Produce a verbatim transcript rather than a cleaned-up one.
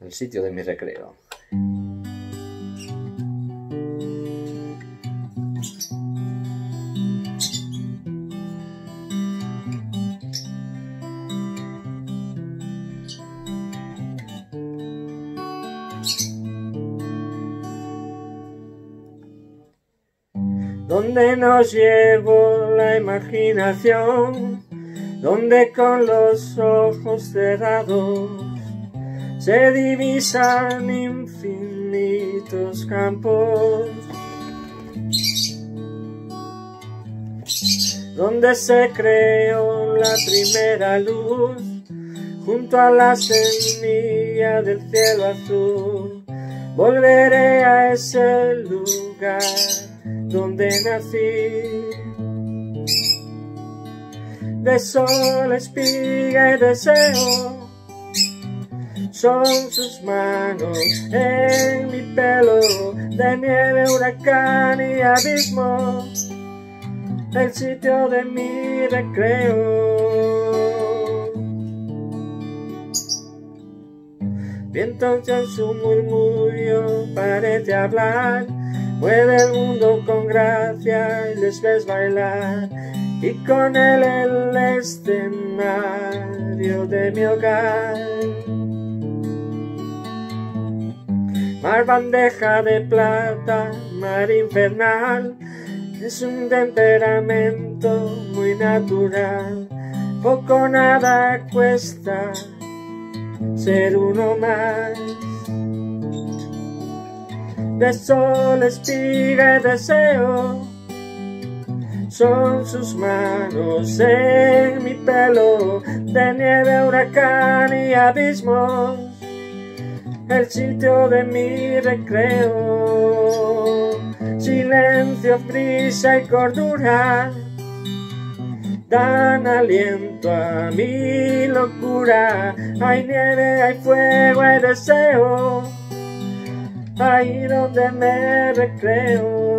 el sitio de mi recreo. Donde nos llevó la imaginación, donde con los ojos cerrados se divisan infinitos campos, donde se creó la primera luz junto a la semilla del cielo azul. Volveré a ese lugar donde nací. De sol, espiga y deseo son sus manos en mi pelo, de nieve, huracán y abismo, el sitio de mi recreo. Vientos en su murmullo parece hablar, mueve el mundo con gracia y les ves bailar, y con él el escenario de mi hogar. Mar bandeja de plata, mar infernal, es un temperamento muy natural. Poco nada cuesta ser uno más. De sol, espiga y deseo son sus manos en mi pelo, de nieve, huracán y abismos, el sitio de mi recreo. Silencio, prisa y cordura dan aliento a mi locura. Hay nieve, hay fuego, hay deseo, ahí donde me recreo.